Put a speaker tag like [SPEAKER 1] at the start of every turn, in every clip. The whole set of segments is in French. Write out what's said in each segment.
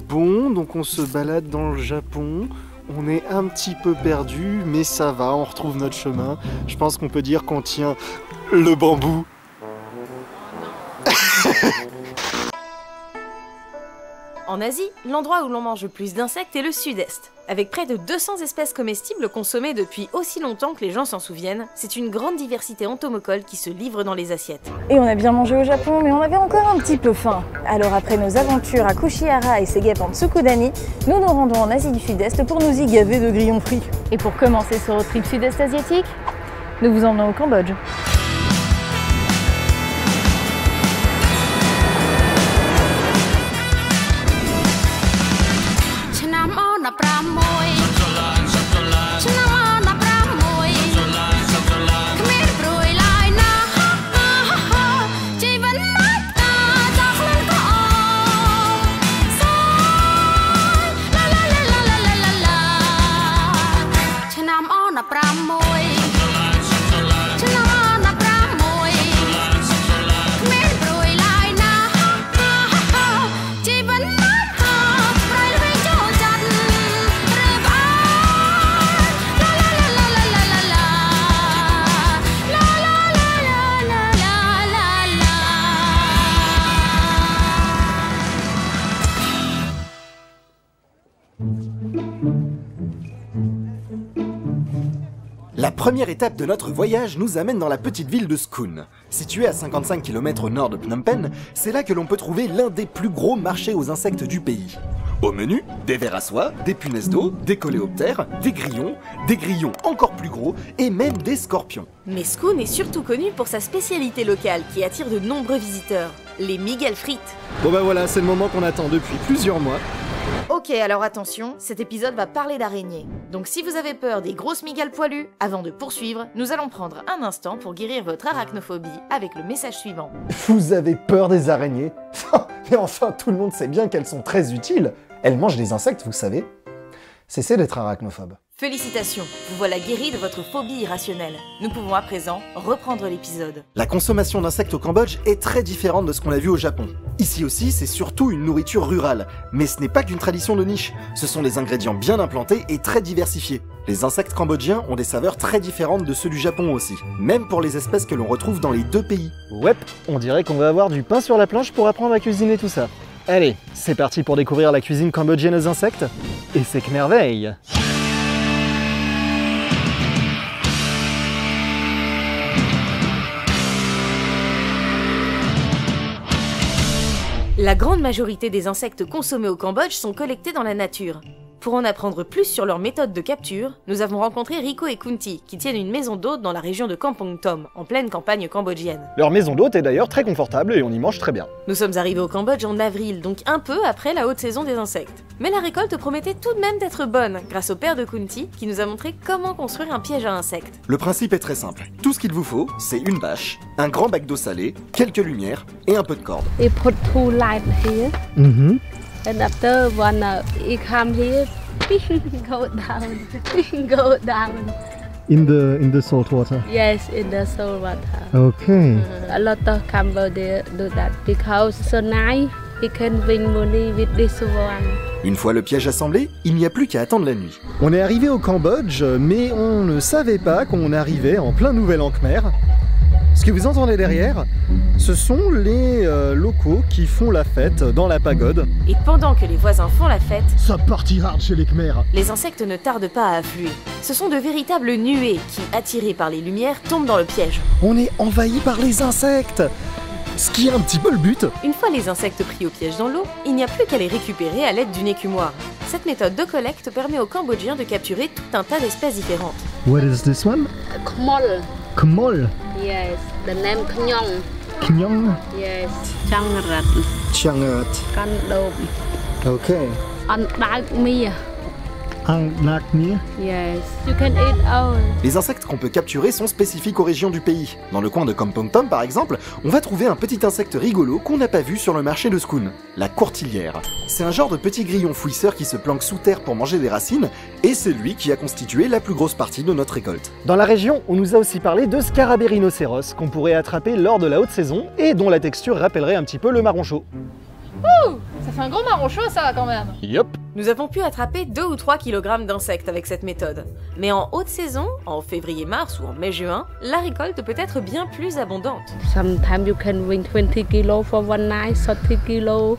[SPEAKER 1] Bon, donc on se balade dans le Japon. On est un petit peu perdu, mais ça va, on retrouve notre chemin. Je pense qu'on peut dire qu'on tient le bambou.
[SPEAKER 2] En Asie, l'endroit où l'on mange le plus d'insectes est le sud-est. Avec près de 200 espèces comestibles consommées depuis aussi longtemps que les gens s'en souviennent, c'est une grande diversité entomocole qui se livre dans les assiettes.
[SPEAKER 3] Et on a bien mangé au Japon, mais on avait encore un petit peu faim. Alors après nos aventures à Kushihara et Segapan Tsukudani, nous nous rendons en Asie du Sud-Est pour nous y gaver de grillons frits. Et pour commencer ce road trip sud-est asiatique, nous vous emmenons au Cambodge.
[SPEAKER 1] La première étape de notre voyage nous amène dans la petite ville de Skun. Située à 55 km au nord de Phnom Penh, c'est là que l'on peut trouver l'un des plus gros marchés aux insectes du pays. Au menu, des vers à soie, des punaises d'eau, des coléoptères, des grillons encore plus gros et même des scorpions.
[SPEAKER 2] Mais Skun est surtout connu pour sa spécialité locale qui attire de nombreux visiteurs, les migales frites.
[SPEAKER 1] Bon bah voilà, c'est le moment qu'on attend depuis plusieurs mois.
[SPEAKER 2] Ok, alors attention, cet épisode va parler d'araignées. Donc si vous avez peur des grosses migales poilues, avant de poursuivre, nous allons prendre un instant pour guérir votre arachnophobie avec le message suivant.
[SPEAKER 1] Vous avez peur des araignées? Mais enfin, tout le monde sait bien qu'elles sont très utiles. Elles mangent des insectes, vous savez. Cessez d'être arachnophobe.
[SPEAKER 2] Félicitations, vous voilà guéri de votre phobie irrationnelle. Nous pouvons à présent reprendre l'épisode.
[SPEAKER 1] La consommation d'insectes au Cambodge est très différente de ce qu'on a vu au Japon. Ici aussi, c'est surtout une nourriture rurale. Mais ce n'est pas qu'une tradition de niche. Ce sont des ingrédients bien implantés et très diversifiés. Les insectes cambodgiens ont des saveurs très différentes de ceux du Japon aussi. Même pour les espèces que l'on retrouve dans les deux pays.
[SPEAKER 4] Ouais, on dirait qu'on va avoir du pain sur la planche pour apprendre à cuisiner tout ça. Allez, c'est parti pour découvrir la cuisine cambodgienne aux insectes. Et c'est que merveille!
[SPEAKER 2] La grande majorité des insectes consommés au Cambodge sont collectés dans la nature. Pour en apprendre plus sur leur méthode de capture, nous avons rencontré Rico et Kunti, qui tiennent une maison d'hôte dans la région de Kampong Tom, en pleine campagne cambodgienne.
[SPEAKER 4] Leur maison d'hôte est d'ailleurs très confortable et on y mange très bien.
[SPEAKER 2] Nous sommes arrivés au Cambodge en avril, donc un peu après la haute saison des insectes. Mais la récolte promettait tout de même d'être bonne, grâce au père de Kunti, qui nous a montré comment construire un piège à insectes.
[SPEAKER 1] Le principe est très simple. Tout ce qu'il vous faut, c'est une bâche, un grand bac d'eau salée, quelques lumières et un peu de corde.
[SPEAKER 5] We put 2 lights here. And after one it come here, go down, go down.
[SPEAKER 4] In the salt water.
[SPEAKER 5] Yes, in the salt water.
[SPEAKER 4] Okay.
[SPEAKER 5] A lot of Cambodia do that because so nice. We can win money with this one.
[SPEAKER 1] Une fois le piège assemblé, il n'y a plus qu'à attendre la nuit.
[SPEAKER 4] On est arrivé au Cambodge, mais on ne savait pas qu'on arrivait en plein Nouvel An Khmer. Ce que vous entendez derrière, ce sont les locaux qui font la fête dans la pagode.
[SPEAKER 2] Et pendant que les voisins font la fête,
[SPEAKER 4] Ça partira chez les Khmers.
[SPEAKER 2] les insectes ne tardent pas à affluer. Ce sont de véritables nuées qui, attirées par les lumières, tombent dans le piège.
[SPEAKER 4] On est envahi par les insectes, ce qui est un petit peu le but.
[SPEAKER 2] Une fois les insectes pris au piège dans l'eau, il n'y a plus qu'à les récupérer à l'aide d'une écumoire. Cette méthode de collecte permet aux Cambodgiens de capturer tout un tas d'espèces différentes.
[SPEAKER 4] What is this one?
[SPEAKER 5] Khmol.
[SPEAKER 4] Khmol.
[SPEAKER 5] Yes, the name Khnyong.
[SPEAKER 4] Khnyong.
[SPEAKER 5] Yes, Changrat.
[SPEAKER 1] Changat.
[SPEAKER 5] Kandom.
[SPEAKER 1] Ok.
[SPEAKER 5] Andak mia.
[SPEAKER 4] Angakni.
[SPEAKER 5] Yes, you can eat all.
[SPEAKER 1] Les insectes qu'on peut capturer sont spécifiques aux régions du pays. Dans le coin de Kampong Tom par exemple, on va trouver un petit insecte rigolo qu'on n'a pas vu sur le marché de Skun, la courtilière. C'est un genre de petit grillon fouisseur qui se planque sous terre pour manger des racines, et c'est lui qui a constitué la plus grosse partie de notre récolte.
[SPEAKER 4] Dans la région, on nous a aussi parlé de scarabées rhinocéros qu'on pourrait attraper lors de la haute saison et dont la texture rappellerait un petit peu le marron chaud.
[SPEAKER 3] Ça C'est un gros marron chaud ça quand même.
[SPEAKER 4] Yup.
[SPEAKER 2] Nous avons pu attraper 2 ou 3 kg d'insectes avec cette méthode. Mais en haute saison, en février-mars ou en mai-juin, la récolte peut être bien plus abondante.
[SPEAKER 5] Sometimes you can win 20 kilos for one night, 30 kilos.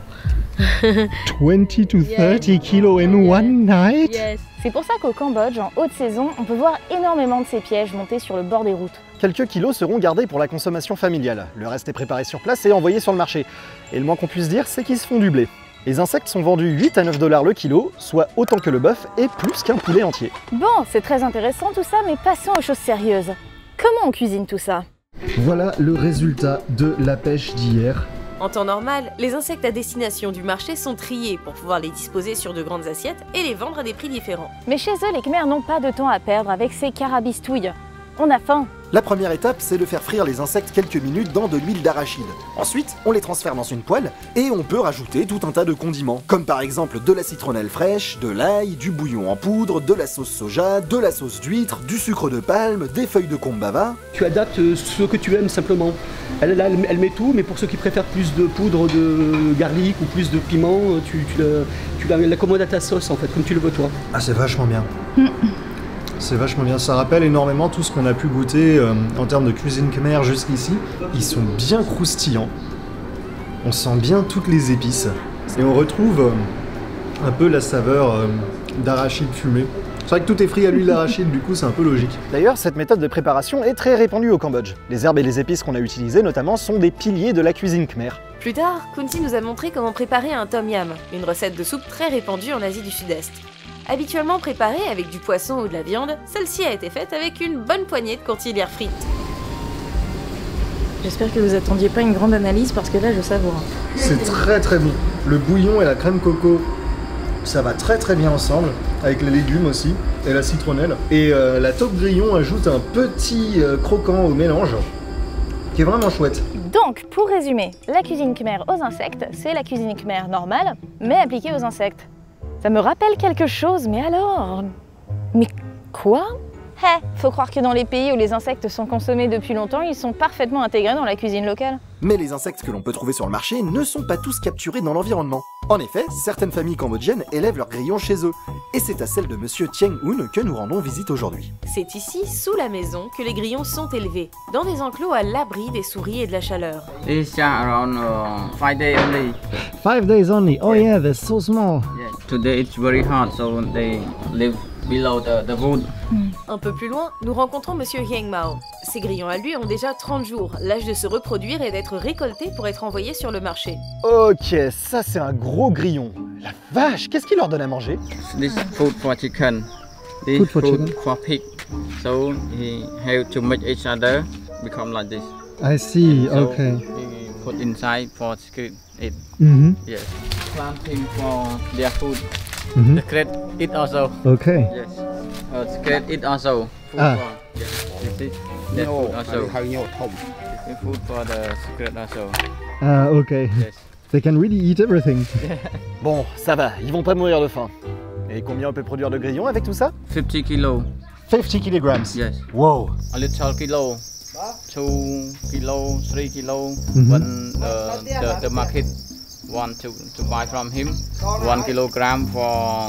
[SPEAKER 4] 20 to 30 kilos in one night.
[SPEAKER 5] Yes.
[SPEAKER 3] C'est pour ça qu'au Cambodge, en haute saison, on peut voir énormément de ces pièges montés sur le bord des routes.
[SPEAKER 4] Quelques kilos seront gardés pour la consommation familiale. Le reste est préparé sur place et envoyé sur le marché. Et le moins qu'on puisse dire, c'est qu'ils se font du blé. Les insectes sont vendus 8 à 9 $ le kilo, soit autant que le bœuf et plus qu'un poulet entier.
[SPEAKER 3] Bon, c'est très intéressant tout ça, mais passons aux choses sérieuses. Comment on cuisine tout ça?
[SPEAKER 4] Voilà le résultat de la pêche d'hier.
[SPEAKER 2] En temps normal, les insectes à destination du marché sont triés pour pouvoir les disposer sur de grandes assiettes et les vendre à des prix différents.
[SPEAKER 3] Mais chez eux, les Khmers n'ont pas de temps à perdre avec ces carabistouilles. On a faim.
[SPEAKER 1] La première étape, c'est de faire frire les insectes quelques minutes dans de l'huile d'arachide. Ensuite, on les transfère dans une poêle et on peut rajouter tout un tas de condiments, comme par exemple de la citronnelle fraîche, de l'ail, du bouillon en poudre, de la sauce soja, de la sauce d'huître, du sucre de palme, des feuilles de kombava.
[SPEAKER 6] Tu adaptes ce que tu aimes simplement. Elle met tout, mais pour ceux qui préfèrent plus de poudre de garlic ou plus de piment, tu l'accommodes à ta sauce en fait, comme tu le veux toi.
[SPEAKER 4] Ah, c'est vachement bien. C'est vachement bien, ça rappelle énormément tout ce qu'on a pu goûter en termes de cuisine khmer jusqu'ici. Ils sont bien croustillants, on sent bien toutes les épices et on retrouve un peu la saveur d'arachide fumé. C'est vrai que tout est frit à l'huile d'arachide, du coup c'est un peu logique. D'ailleurs, cette méthode de préparation est très répandue au Cambodge. Les herbes et les épices qu'on a utilisées notamment sont des piliers de la cuisine khmer.
[SPEAKER 2] Plus tard, Kunti nous a montré comment préparer un tom yam, une recette de soupe très répandue en Asie du Sud-Est. Habituellement préparée avec du poisson ou de la viande, celle-ci a été faite avec une bonne poignée de courtilières frites.
[SPEAKER 3] J'espère que vous attendiez pas une grande analyse parce que là je savoure.
[SPEAKER 4] C'est très très bon. Le bouillon et la crème coco, ça va très très bien ensemble, avec les légumes aussi, et la citronnelle. Et la taupe grillon ajoute un petit croquant au mélange, qui est vraiment chouette.
[SPEAKER 3] Donc, pour résumer, la cuisine khmer aux insectes, c'est la cuisine khmer normale, mais appliquée aux insectes. Ça me rappelle quelque chose, mais alors... Mais quoi? Faut croire que dans les pays où les insectes sont consommés depuis longtemps, ils sont parfaitement intégrés dans la cuisine locale.
[SPEAKER 1] Mais les insectes que l'on peut trouver sur le marché ne sont pas tous capturés dans l'environnement. En effet, certaines familles cambodgiennes élèvent leurs grillons chez eux. Et c'est à celle de Monsieur Tieng Un que nous rendons visite aujourd'hui.
[SPEAKER 2] C'est ici, sous la maison, que les grillons sont élevés, dans des enclos à l'abri des souris et de la chaleur.
[SPEAKER 7] It's around 5 days only.
[SPEAKER 4] 5 days only, oh yeah, they're so small.
[SPEAKER 7] Yes. Today it's very hot, so they live below the wood.
[SPEAKER 2] Un peu plus loin, nous rencontrons Monsieur Hieng Mao. Ces grillons à lui ont déjà 30 jours, l'âge de se reproduire et d'être récoltés pour être envoyés sur le marché.
[SPEAKER 4] Ok, ça c'est un gros grillon. La vache, qu'est-ce qu'il leur donne à manger?
[SPEAKER 7] This food for chicken. This
[SPEAKER 4] Food for chicken.
[SPEAKER 7] for pig. So he have to make each other become like this.
[SPEAKER 4] I see,
[SPEAKER 7] So
[SPEAKER 4] okay.
[SPEAKER 7] he put inside for secret eat.
[SPEAKER 4] Mhm.
[SPEAKER 7] Yes. Planting for their food.
[SPEAKER 4] Mhm.
[SPEAKER 7] The crate eat also.
[SPEAKER 4] Okay.
[SPEAKER 7] Yes. Secret eat also. Food
[SPEAKER 4] Ah.
[SPEAKER 7] for yes. This is their food also. This is food for the secret also.
[SPEAKER 4] Ah, okay.
[SPEAKER 7] Yes.
[SPEAKER 4] They can really eat everything. Bon, ça va, ils vont pas mourir de faim. Et combien on peut produire de grillons avec tout ça?
[SPEAKER 7] 50 kilos.
[SPEAKER 4] 50 kilograms.
[SPEAKER 7] Yes.
[SPEAKER 4] Wow.
[SPEAKER 7] A little kilo. 2 kilo, 3 kilo.
[SPEAKER 4] Mhm.
[SPEAKER 7] When the market want to buy from him 1 kilogram for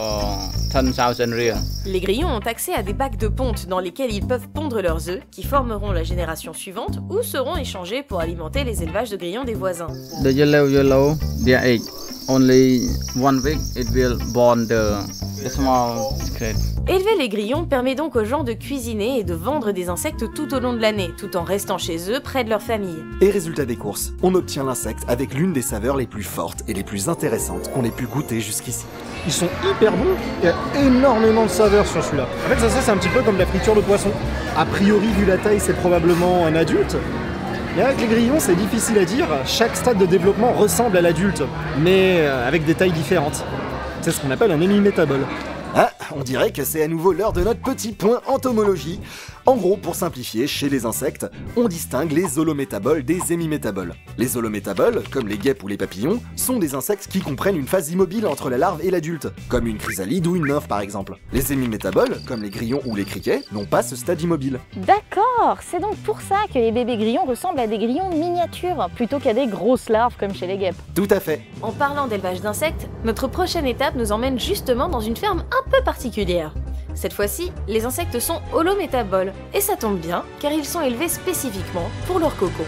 [SPEAKER 7] 10,000 riyal.
[SPEAKER 2] Les grillons ont accès à des bacs de ponte dans lesquels ils peuvent pondre leurs œufs, qui formeront la génération suivante ou seront échangés pour alimenter les élevages de grillons des voisins.
[SPEAKER 7] The yellow, their egg. Only 1 week it will born the small secret.
[SPEAKER 2] Élever les grillons permet donc aux gens de cuisiner et de vendre des insectes tout au long de l'année, tout en restant chez eux, près de leur famille.
[SPEAKER 1] Et résultat des courses, on obtient l'insecte avec l'une des saveurs les plus fortes et les plus intéressantes qu'on ait pu goûter jusqu'ici.
[SPEAKER 4] Ils sont hyper bons, il y a énormément de saveurs sur celui-là. En fait, ça c'est un petit peu comme la friture de poisson. A priori, vu la taille, c'est probablement un adulte. Mais avec les grillons, c'est difficile à dire. Chaque stade de développement ressemble à l'adulte, mais avec des tailles différentes. C'est ce qu'on appelle un hémimétabole.
[SPEAKER 1] Ah, on dirait que c'est à nouveau l'heure de notre petit point entomologie. En gros, pour simplifier, chez les insectes, on distingue les holométaboles des hémimétaboles. Les holométaboles, comme les guêpes ou les papillons, sont des insectes qui comprennent une phase immobile entre la larve et l'adulte, comme une chrysalide ou une nymphe par exemple. Les hémimétaboles, comme les grillons ou les criquets, n'ont pas ce stade immobile.
[SPEAKER 3] D'accord, c'est donc pour ça que les bébés grillons ressemblent à des grillons miniatures, plutôt qu'à des grosses larves comme chez les guêpes.
[SPEAKER 1] Tout à fait.
[SPEAKER 2] En parlant d'élevage d'insectes, notre prochaine étape nous emmène justement dans une ferme un peu particulière. Cette fois-ci, les insectes sont holométaboles, et ça tombe bien, car ils sont élevés spécifiquement pour leurs cocons.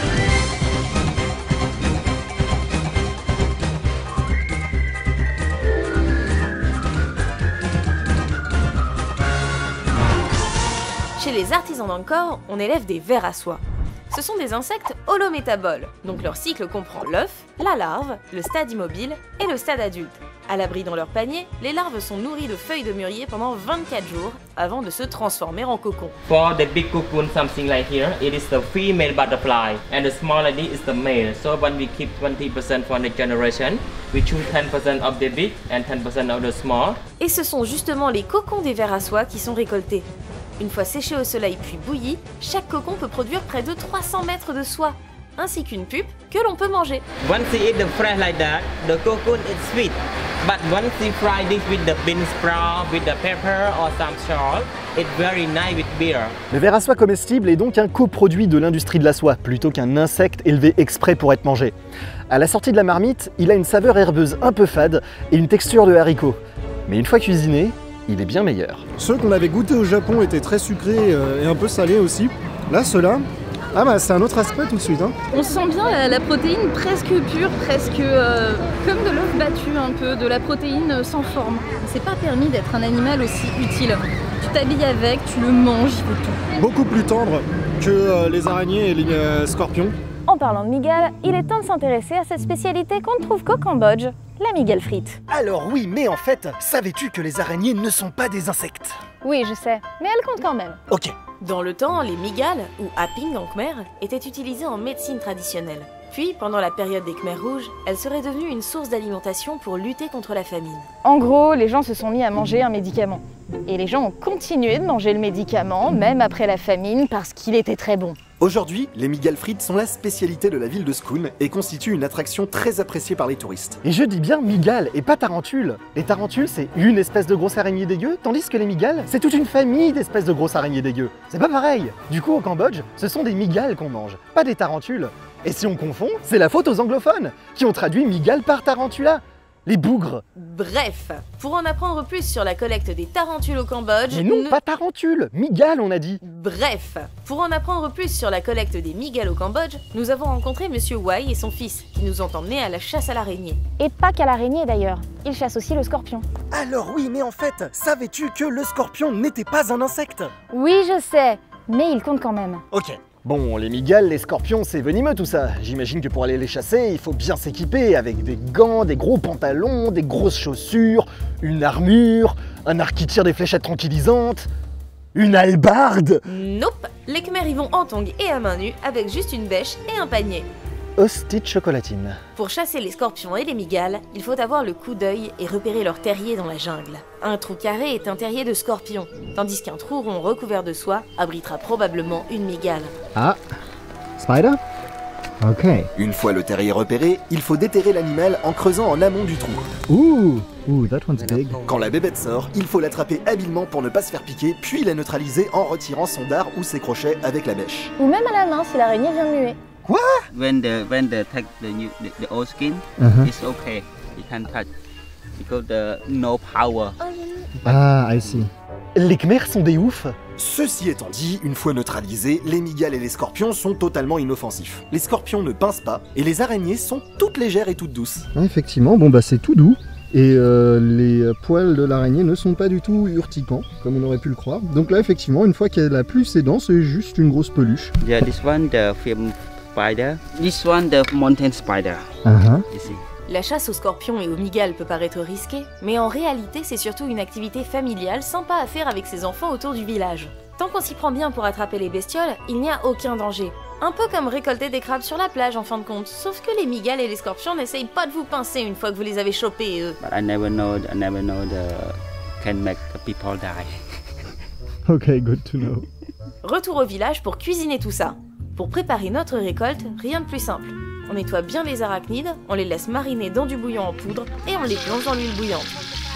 [SPEAKER 2] Chez les artisans d'Angkor, on élève des vers à soie. Ce sont des insectes holométaboles, donc leur cycle comprend l'œuf, la larve, le stade immobile et le stade adulte. À l'abri dans leur panier, les larves sont nourries de feuilles de mûrier pendant 24 jours avant de se transformer en cocon.
[SPEAKER 8] For the big cocoon, something like here, it is the female butterfly, and the small lady is the male. So when we keep 20% for the generation, we choose 10% of the big and 10% of the small.
[SPEAKER 2] Et ce sont justement les cocons des vers à soie qui sont récoltés. Une fois séchés au soleil puis bouillis, chaque cocon peut produire près de 300 mètres de soie, ainsi qu'une pupe que l'on peut manger.
[SPEAKER 8] Once you eat the fresh like that, the cocoon is sweet. But once you fry this with the bean sprout, with the pepper or some salt, it's very nice with beer.
[SPEAKER 4] Le ver à soie comestible est donc un coproduit de l'industrie de la soie, plutôt qu'un insecte élevé exprès pour être mangé. À la sortie de la marmite, il a une saveur herbeuse un peu fade et une texture de haricot. Mais une fois cuisiné, il est bien meilleur. Ceux qu'on avait goûtés au Japon étaient très sucrés et un peu salés aussi. Là, ceux-là, ah bah c'est un autre aspect tout de suite. Hein.
[SPEAKER 3] On sent bien la protéine presque pure, presque comme de l'œuf battu un peu, de la protéine sans forme. C'est pas permis d'être un animal aussi utile. Tu t'habilles avec, tu le manges, il faut tout.
[SPEAKER 4] Beaucoup plus tendre que les araignées et les scorpions.
[SPEAKER 3] En parlant de migales, il est temps de s'intéresser à cette spécialité qu'on ne trouve qu'au Cambodge, la migale frite.
[SPEAKER 1] Alors oui, mais en fait, savais-tu que les araignées ne sont pas des insectes?
[SPEAKER 3] Oui, je sais, mais elle compte quand même.
[SPEAKER 1] Ok.
[SPEAKER 2] Dans le temps, les migales, ou aping en khmer, étaient utilisées en médecine traditionnelle. Puis, pendant la période des Khmers rouges, elles seraient devenues une source d'alimentation pour lutter contre la famine.
[SPEAKER 3] En gros, les gens se sont mis à manger un médicament. Et les gens ont continué de manger le médicament, même après la famine, parce qu'il était très bon.
[SPEAKER 1] Aujourd'hui, les migales frites sont la spécialité de la ville de Skun et constituent une attraction très appréciée par les touristes.
[SPEAKER 4] Et je dis bien migales et pas tarentules. Les tarentules, c'est une espèce de grosse araignée dégueu, tandis que les migales, c'est toute une famille d'espèces de grosses araignées dégueu. C'est pas pareil. Du coup, au Cambodge, ce sont des migales qu'on mange, pas des tarentules. Et si on confond, c'est la faute aux anglophones, qui ont traduit migale par tarantula. Les bougres.
[SPEAKER 2] Bref, pour en apprendre plus sur la collecte des tarentules au Cambodge...
[SPEAKER 4] Mais non, pas tarentules, migales on a dit.
[SPEAKER 2] Bref, pour en apprendre plus sur la collecte des migales au Cambodge, nous avons rencontré Monsieur Wai et son fils, qui nous ont emmenés à la chasse à l'araignée.
[SPEAKER 3] Et pas qu'à l'araignée d'ailleurs, ils chassent aussi le scorpion.
[SPEAKER 1] Alors oui, mais en fait, savais-tu que le scorpion n'était pas un insecte?
[SPEAKER 3] Oui, je sais, mais il compte quand même.
[SPEAKER 1] Ok.
[SPEAKER 4] Bon, les migales, les scorpions, c'est venimeux tout ça. J'imagine que pour aller les chasser, il faut bien s'équiper avec des gants, des gros pantalons, des grosses chaussures, une armure, un arc qui tire des fléchettes tranquillisantes, une hallebarde.
[SPEAKER 2] Nope, les Khmers y vont en tongs et à main nue avec juste une bêche et un panier.
[SPEAKER 4] Hostie de chocolatine.
[SPEAKER 2] Pour chasser les scorpions et les migales, il faut avoir le coup d'œil et repérer leur terrier dans la jungle. Un trou carré est un terrier de scorpion, tandis qu'un trou rond recouvert de soie abritera probablement une migale.
[SPEAKER 4] Ah, spider? Ok.
[SPEAKER 1] Une fois le terrier repéré, il faut déterrer l'animal en creusant en amont du trou.
[SPEAKER 4] Ouh, that one's big.
[SPEAKER 1] Quand la bébête sort, il faut l'attraper habilement pour ne pas se faire piquer, puis la neutraliser en retirant son dard ou ses crochets avec la bêche.
[SPEAKER 3] Ou même à la main si l'araignée vient de muer.
[SPEAKER 1] Quoi?
[SPEAKER 9] When they take the old skin, it's okay. You can touch because the no power.
[SPEAKER 4] Ah, I see. Les Khmers sont des oufs.
[SPEAKER 1] Ceci étant dit, une fois neutralisés, les migales et les scorpions sont totalement inoffensifs. Les scorpions ne pincent pas, et les araignées sont toutes légères et toutes douces.
[SPEAKER 4] Effectivement, bon bah c'est tout doux. Et les poils de l'araignée ne sont pas du tout urticants, comme on aurait pu le croire. Donc là, effectivement, une fois qu'elle a plus ses dents, c'est juste une grosse peluche.
[SPEAKER 9] Yeah, this one the film spider. This one the mountain spider. You see.
[SPEAKER 2] La chasse aux scorpions et aux migales peut paraître risquée, mais en réalité c'est surtout une activité familiale sympa à faire avec ses enfants autour du village. Tant qu'on s'y prend bien pour attraper les bestioles, il n'y a aucun danger. Un peu comme récolter des crabes sur la plage en fin de compte, sauf que les migales et les scorpions n'essayent pas de vous pincer une fois que vous les avez chopés eux.
[SPEAKER 9] But I never know the can make the people die.
[SPEAKER 4] Ok, good to know.
[SPEAKER 2] Retour au village pour cuisiner tout ça. Pour préparer notre récolte, rien de plus simple. On nettoie bien les arachnides, on les laisse mariner dans du bouillon en poudre et on les plonge dans l'huile bouillante.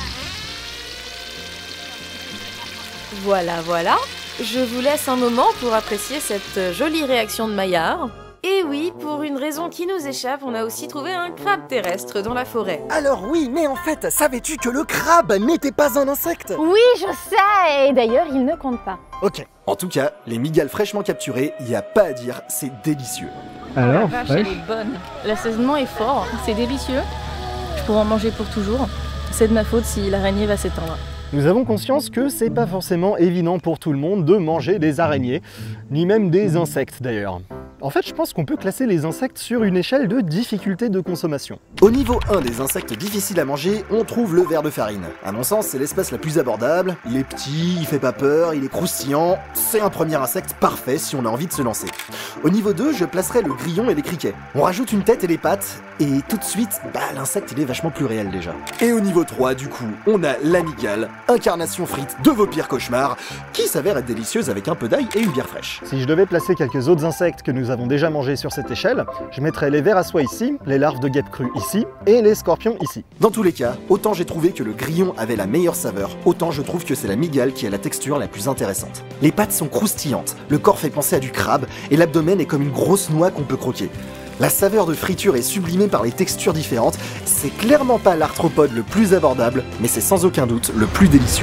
[SPEAKER 2] Voilà, je vous laisse un moment pour apprécier cette jolie réaction de Maillard. Et oui, pour une raison qui nous échappe, on a aussi trouvé un crabe terrestre dans la forêt.
[SPEAKER 1] Alors oui, mais en fait, savais-tu que le crabe n'était pas un insecte?
[SPEAKER 3] Oui, je sais, et d'ailleurs, il ne compte pas.
[SPEAKER 1] Ok. En tout cas, les migales fraîchement capturées, y a pas à dire, c'est délicieux.
[SPEAKER 4] Alors,
[SPEAKER 3] La vache, elle est bonne. L'assaisonnement est fort, c'est délicieux. Je pourrais en manger pour toujours. C'est de ma faute si l'araignée va s'éteindre.
[SPEAKER 4] nous avons conscience que c'est pas forcément évident pour tout le monde de manger des araignées, ni même des insectes d'ailleurs. En fait, je pense qu'on peut classer les insectes sur une échelle de difficulté de consommation.
[SPEAKER 1] Au niveau 1 des insectes difficiles à manger, on trouve le ver de farine. À mon sens, c'est l'espèce la plus abordable. Il est petit, il fait pas peur, il est croustillant. C'est un premier insecte parfait si on a envie de se lancer. Au niveau 2, je placerai le grillon et les criquets. On rajoute une tête et les pattes, et tout de suite, l'insecte il est vachement plus réel déjà. Et au niveau 3, du coup, on a l'amygale, incarnation frite de vos pires cauchemars, qui s'avère être délicieuse avec un peu d'ail et une bière fraîche.
[SPEAKER 4] Si je devais placer quelques autres insectes que nous avons déjà mangés sur cette échelle, je mettrais les vers à soie ici, les larves de guêpes crues ici, et les scorpions ici.
[SPEAKER 1] Dans tous les cas, autant j'ai trouvé que le grillon avait la meilleure saveur, autant je trouve que c'est l'amygale qui a la texture la plus intéressante. Les pattes sont croustillantes, le corps fait penser à du crabe, et l'abdomen est comme une grosse noix qu'on peut croquer. La saveur de friture est sublimée par les textures différentes, c'est clairement pas l'arthropode le plus abordable, mais c'est sans aucun doute le plus délicieux.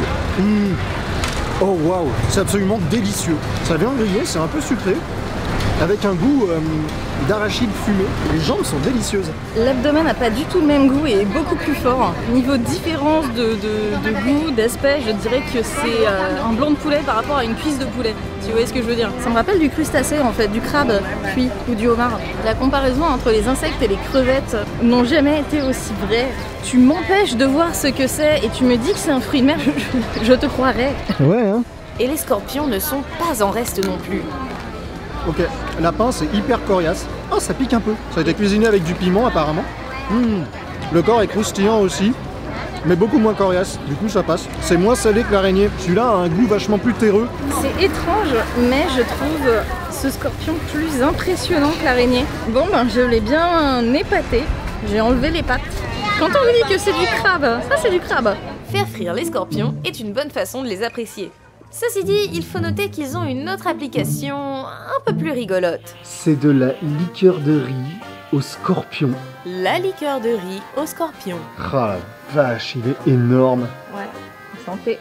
[SPEAKER 4] Oh waouh, c'est absolument délicieux. Ça vient griller, c'est un peu sucré, avec un goût d'arachide fumé. Les jambes sont délicieuses.
[SPEAKER 3] L'abdomen n'a pas du tout le même goût et est beaucoup plus fort. Niveau différence de goût, d'aspect, je dirais que c'est un blanc de poulet par rapport à une cuisse de poulet. Tu vois ce que je veux dire? Ça me rappelle du crustacé en fait, du crabe cuit ou du homard. La comparaison entre les insectes et les crevettes n'ont jamais été aussi vraies. Tu m'empêches de voir ce que c'est et tu me dis que c'est un fruit de mer, je te croirais.
[SPEAKER 4] Ouais hein.
[SPEAKER 2] Et les scorpions ne sont pas en reste non plus.
[SPEAKER 4] Ok, la pince est hyper coriace. Oh, ça pique un peu. Ça a été cuisiné avec du piment apparemment. Le corps est croustillant aussi, mais beaucoup moins coriace. Du coup, ça passe. C'est moins salé que l'araignée. Celui-là a un goût vachement plus terreux.
[SPEAKER 3] C'est étrange, mais je trouve ce scorpion plus impressionnant que l'araignée. Bon, je l'ai bien épaté. J'ai enlevé les pattes. Quand on dit que c'est du crabe, ça c'est du crabe.
[SPEAKER 2] Faire frire les scorpions est une bonne façon de les apprécier. Ceci dit, il faut noter qu'ils ont une autre application un peu plus rigolote.
[SPEAKER 4] C'est de la liqueur de riz au scorpion.
[SPEAKER 2] La liqueur de riz au scorpion.
[SPEAKER 4] Ah la vache, il est énorme.
[SPEAKER 3] Ouais, santé.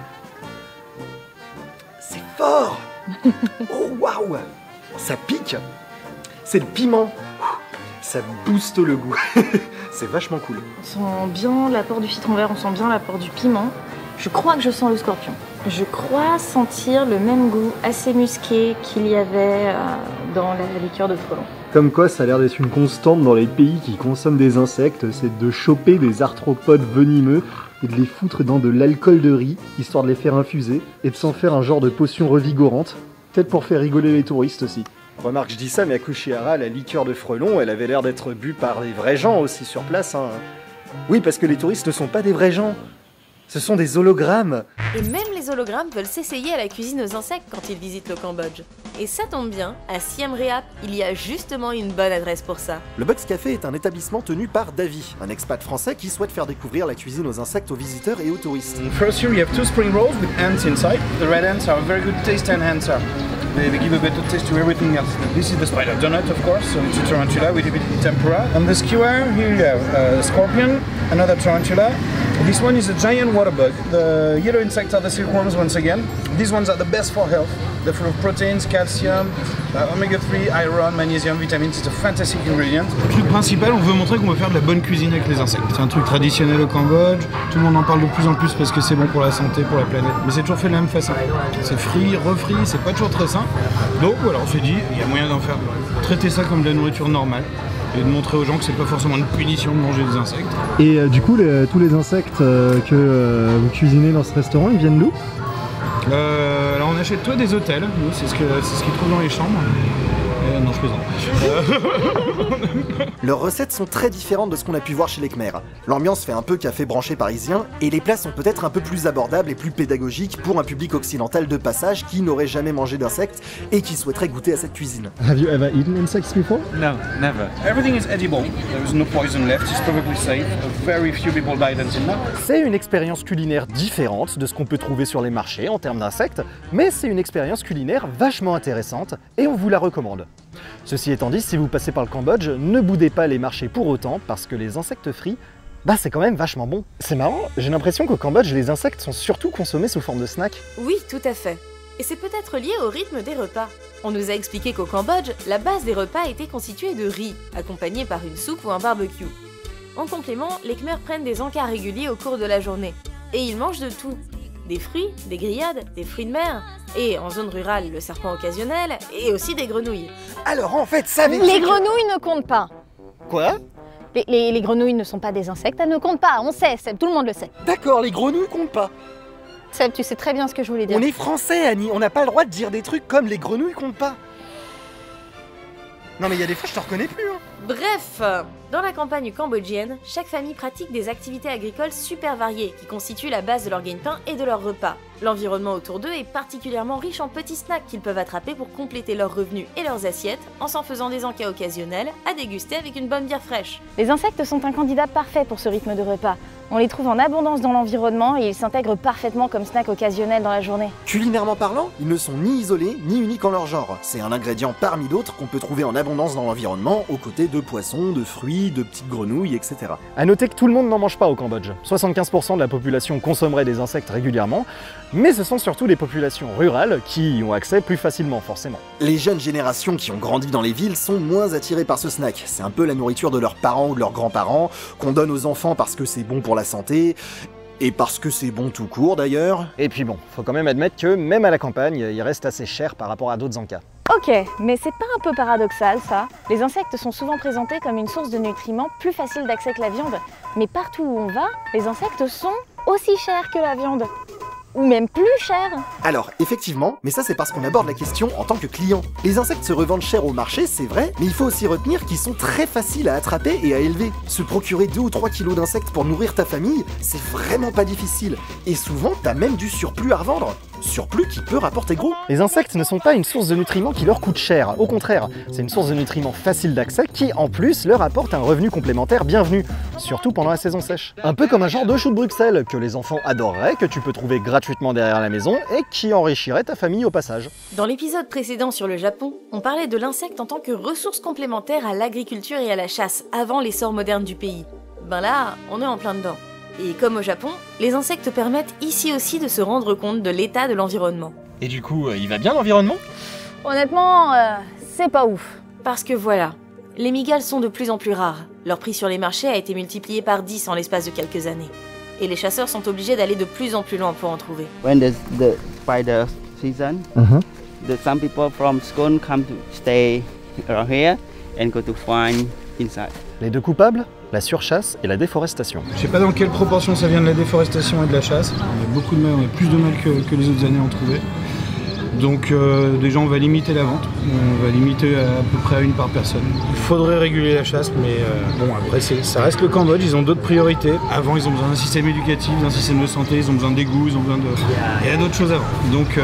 [SPEAKER 1] C'est fort. Oh waouh. Ça pique. C'est le piment. Ça booste le goût. C'est vachement cool.
[SPEAKER 3] On sent bien l'apport du citron vert, on sent bien l'apport du piment. Je crois que je sens le scorpion. Je crois sentir le même goût assez musqué qu'il y avait dans la liqueur de frelon.
[SPEAKER 4] Comme quoi, ça a l'air d'être une constante dans les pays qui consomment des insectes, c'est de choper des arthropodes venimeux et de les foutre dans de l'alcool de riz, histoire de les faire infuser, et de s'en faire un genre de potion revigorante, peut-être pour faire rigoler les touristes aussi. Remarque, je dis ça, mais à Kuchihara, la liqueur de frelon, elle avait l'air d'être bue par des vrais gens aussi sur place. Hein. Oui, parce que les touristes ne sont pas des vrais gens. Ce sont des hologrammes.
[SPEAKER 2] Et même les hologrammes veulent s'essayer à la cuisine aux insectes quand ils visitent le Cambodge. Et ça tombe bien, à Siem Reap, il y a justement une bonne adresse pour ça.
[SPEAKER 1] Le Bugs Café est un établissement tenu par Davy, un expat français qui souhaite faire découvrir la cuisine aux insectes aux visiteurs et aux touristes.
[SPEAKER 10] First here you have 2 spring rolls with ants inside. The red ants are very good taste and ants are. They give a better taste to everything else. This is the spider donut, of course, so it's a tarantula with a bit of tempura. On the skewer, here you have a scorpion, another tarantula. This one is a giant water bug. The yellow insects are the silkworms once again. These ones are the best for health. They're full of proteins, calcium, omega-3, iron, magnesium, vitamins. It's a fantastic ingredient. Le truc principal, on veut montrer qu'on veut faire de la bonne cuisine avec les insectes. C'est un truc traditionnel au Cambodge. Tout le monde en parle de plus en plus parce que c'est bon pour la santé, pour la planète. Mais c'est toujours fait de la même façon. C'est frit, refrit, c'est pas toujours très sain. Donc voilà, on s'est dit, il y a moyen d'en faire. Traiter ça comme de la nourriture normale. Et de montrer aux gens que c'est pas forcément une punition de manger des insectes.
[SPEAKER 4] Et du coup, tous les insectes que vous cuisinez dans ce restaurant, ils viennent d'où?
[SPEAKER 10] Alors on achète des hôtels, nous c'est ce qu'ils trouvent dans les chambres. Non, je plaisante.
[SPEAKER 1] Leurs recettes sont très différentes de ce qu'on a pu voir chez les Khmers. L'ambiance fait un peu café branché parisien, et les plats sont peut-être un peu plus abordables et plus pédagogiques pour un public occidental de passage qui n'aurait jamais mangé d'insectes et qui souhaiterait goûter à cette cuisine.
[SPEAKER 4] Have you ever eaten insects before?
[SPEAKER 9] No, never.
[SPEAKER 10] Everything is edible. There is no poison left. It's perfectly safe. Very few people buy them now.
[SPEAKER 4] C'est une expérience culinaire différente de ce qu'on peut trouver sur les marchés en termes d'insectes, mais c'est une expérience culinaire vachement intéressante et on vous la recommande. Ceci étant dit, si vous passez par le Cambodge, ne boudez pas les marchés pour autant parce que les insectes frits, c'est quand même vachement bon. C'est marrant, j'ai l'impression qu'au Cambodge, les insectes sont surtout consommés sous forme de snack.
[SPEAKER 2] Oui, tout à fait. Et c'est peut-être lié au rythme des repas. On nous a expliqué qu'au Cambodge, la base des repas était constituée de riz, accompagné par une soupe ou un barbecue. En complément, les Khmers prennent des encas réguliers au cours de la journée. Et ils mangent de tout. Des fruits, des grillades, des fruits de mer, et en zone rurale, le serpent occasionnel, et aussi des grenouilles.
[SPEAKER 1] Alors en fait, ça veut dire
[SPEAKER 3] Les grenouilles ne comptent pas.
[SPEAKER 1] Quoi?
[SPEAKER 3] Les grenouilles ne sont pas des insectes, elles ne comptent pas, on sait, Seb, tout le monde le sait.
[SPEAKER 1] D'accord, les grenouilles comptent pas.
[SPEAKER 3] Seb, tu sais très bien ce que je voulais dire.
[SPEAKER 1] On est français, Annie, on n'a pas le droit de dire des trucs comme les grenouilles comptent pas. Non mais il y a des fois je te reconnais plus hein.
[SPEAKER 2] Bref, dans la campagne cambodgienne, chaque famille pratique des activités agricoles super variées qui constituent la base de leur gagne-pain et de leur repas. L'environnement autour d'eux est particulièrement riche en petits snacks qu'ils peuvent attraper pour compléter leurs revenus et leurs assiettes en s'en faisant des encas occasionnels à déguster avec une bonne bière fraîche.
[SPEAKER 3] Les insectes sont un candidat parfait pour ce rythme de repas. On les trouve en abondance dans l'environnement et ils s'intègrent parfaitement comme snack occasionnel dans la journée.
[SPEAKER 1] Culinairement parlant, ils ne sont ni isolés ni uniques en leur genre. C'est un ingrédient parmi d'autres qu'on peut trouver en abondance dans l'environnement, aux côtés de poissons, de fruits, de petites grenouilles, etc.
[SPEAKER 4] A noter que tout le monde n'en mange pas au Cambodge. 75% de la population consommerait des insectes régulièrement, mais ce sont surtout les populations rurales qui y ont accès plus facilement, forcément.
[SPEAKER 1] Les jeunes générations qui ont grandi dans les villes sont moins attirées par ce snack. C'est un peu la nourriture de leurs parents ou de leurs grands-parents, qu'on donne aux enfants parce que c'est bon pour la santé, et parce que c'est bon tout court d'ailleurs.
[SPEAKER 4] Et puis bon, faut quand même admettre que même à la campagne, il reste assez cher par rapport à d'autres encas.
[SPEAKER 3] Ok, mais c'est pas un peu paradoxal ça? Les insectes sont souvent présentés comme une source de nutriments plus facile d'accès que la viande, mais partout où on va, les insectes sont aussi chers que la viande. Ou même plus cher.
[SPEAKER 1] Alors, effectivement, mais ça c'est parce qu'on aborde la question en tant que client. Les insectes se revendent cher au marché, c'est vrai, mais il faut aussi retenir qu'ils sont très faciles à attraper et à élever. Se procurer 2 ou 3 kilos d'insectes pour nourrir ta famille, c'est vraiment pas difficile. Et souvent, t'as même du surplus à revendre. Surplus qui peut rapporter gros.
[SPEAKER 4] Les insectes ne sont pas une source de nutriments qui leur coûte cher, au contraire, c'est une source de nutriments facile d'accès qui, en plus, leur apporte un revenu complémentaire bienvenu, surtout pendant la saison sèche. Un peu comme un genre de chou de Bruxelles, que les enfants adoreraient, que tu peux trouver gratuitement derrière la maison et qui enrichirait ta famille au passage.
[SPEAKER 2] Dans l'épisode précédent sur le Japon, on parlait de l'insecte en tant que ressource complémentaire à l'agriculture et à la chasse, avant l'essor moderne du pays. Ben là, on est en plein dedans. Et comme au Japon, les insectes permettent ici aussi de se rendre compte de l'état de l'environnement.
[SPEAKER 4] Et du coup, il va bien l'environnement?
[SPEAKER 3] Honnêtement, c'est pas ouf.
[SPEAKER 2] Parce que voilà, les migales sont de plus en plus rares. Leur prix sur les marchés a été multiplié par 10 en l'espace de quelques années. Et les chasseurs sont obligés d'aller de plus en plus loin pour en trouver.
[SPEAKER 9] When there's the spider season, some people from Scone come to stay around here and go to find inside.
[SPEAKER 4] Les deux coupables? La surchasse et la déforestation.
[SPEAKER 10] Je sais pas dans quelle proportion ça vient de la déforestation et de la chasse. On a beaucoup de mal, on a plus de mal que les autres années à en trouver. Donc déjà on va limiter la vente, on va limiter à peu près à 1 par personne. Il faudrait réguler la chasse, mais bon après ça reste le Cambodge, ils ont d'autres priorités. Avant ils ont besoin d'un système éducatif, d'un système de santé, ils ont besoin d'égouts, ils ont besoin de... Il y a d'autres choses avant. Donc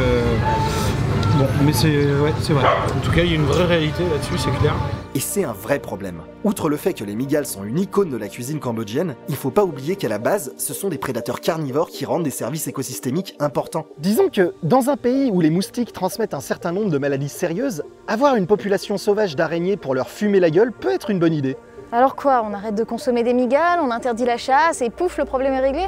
[SPEAKER 10] bon, mais c'est vrai. En tout cas il y a une vraie réalité là-dessus, c'est clair.
[SPEAKER 1] Et c'est un vrai problème. Outre le fait que les migales sont une icône de la cuisine cambodgienne, il faut pas oublier qu'à la base, ce sont des prédateurs carnivores qui rendent des services écosystémiques importants.
[SPEAKER 4] Disons que, dans un pays où les moustiques transmettent un certain nombre de maladies sérieuses, avoir une population sauvage d'araignées pour leur fumer la gueule peut être une bonne idée.
[SPEAKER 3] Alors quoi, on arrête de consommer des migales, on interdit la chasse et pouf, le problème est réglé?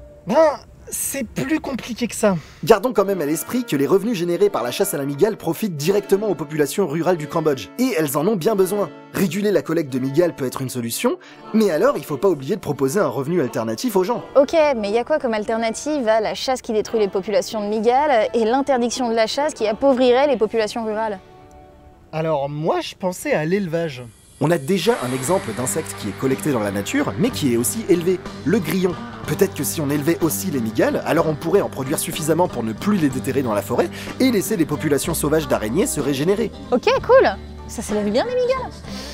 [SPEAKER 1] C'est plus compliqué que ça. Gardons quand même à l'esprit que les revenus générés par la chasse à la migale profitent directement aux populations rurales du Cambodge. Et elles en ont bien besoin. Réguler la collecte de migales peut être une solution, mais alors il faut pas oublier de proposer un revenu alternatif aux gens.
[SPEAKER 3] Ok, mais il y a quoi comme alternative à la chasse qui détruit les populations de migales et l'interdiction de la chasse qui appauvrirait les populations rurales?
[SPEAKER 1] Alors moi je pensais à l'élevage. On a déjà un exemple d'insecte qui est collecté dans la nature, mais qui est aussi élevé, le grillon. Peut-être que si on élevait aussi les migales, alors on pourrait en produire suffisamment pour ne plus les déterrer dans la forêt et laisser les populations sauvages d'araignées se régénérer.
[SPEAKER 3] Ok, cool. Ça s'élève bien les migales?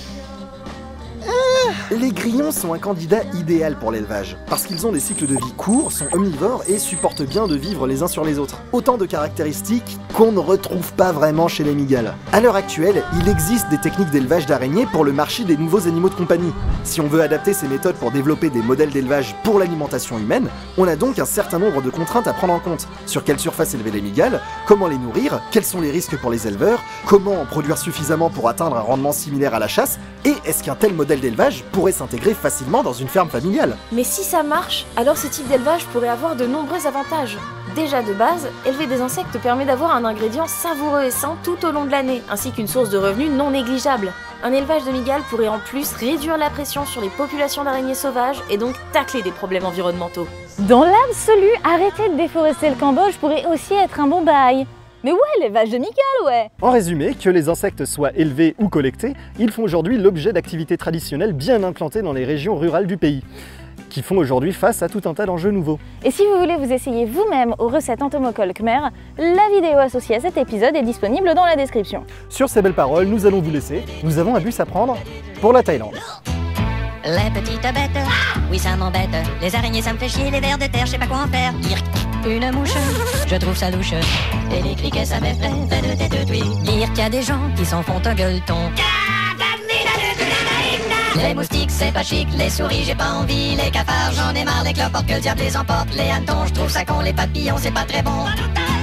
[SPEAKER 1] Les grillons sont un candidat idéal pour l'élevage, parce qu'ils ont des cycles de vie courts, sont omnivores et supportent bien de vivre les uns sur les autres. Autant de caractéristiques qu'on ne retrouve pas vraiment chez les migales. À l'heure actuelle, il existe des techniques d'élevage d'araignées pour le marché des nouveaux animaux de compagnie. Si on veut adapter ces méthodes pour développer des modèles d'élevage pour l'alimentation humaine, on a donc un certain nombre de contraintes à prendre en compte. Sur quelle surface élever les migales, comment les nourrir, quels sont les risques pour les éleveurs, comment en produire suffisamment pour atteindre un rendement similaire à la chasse, et est-ce qu'un tel modèle d'élevage pourrait s'intégrer facilement dans une ferme familiale.
[SPEAKER 2] Mais si ça marche, alors ce type d'élevage pourrait avoir de nombreux avantages. Déjà de base, élever des insectes permet d'avoir un ingrédient savoureux et sain tout au long de l'année, ainsi qu'une source de revenus non négligeable. Un élevage de migales pourrait en plus réduire la pression sur les populations d'araignées sauvages et donc tacler des problèmes environnementaux.
[SPEAKER 3] Dans l'absolu, arrêter de déforester le Cambodge pourrait aussi être un bon bail. Mais ouais, l'élevage de migales, ouais.
[SPEAKER 4] En résumé, que les insectes soient élevés ou collectés, ils font aujourd'hui l'objet d'activités traditionnelles bien implantées dans les régions rurales du pays, qui font aujourd'hui face à tout un tas d'enjeux nouveaux.
[SPEAKER 3] Et si vous voulez vous essayer vous-même aux recettes entomocole khmer, la vidéo associée à cet épisode est disponible dans la description.
[SPEAKER 4] Sur ces belles paroles, nous allons vous laisser. Nous avons un bus à prendre pour la Thaïlande.
[SPEAKER 11] Les petites bêtes, oui ça m'embête. Les araignées ça me fait chier, les vers de terre, je sais pas quoi en faire. Une mouche, je trouve ça louche. Et les criquets ça m'effraie, fait de tête de tuile. Dire qu'il y a des gens qui s'en font un gueuleton. Les moustiques c'est pas chic, les souris j'ai pas envie. Les cafards j'en ai marre, les cloportes que le diable les emporte. Les hannetons je trouve ça con, les papillons c'est pas très bon.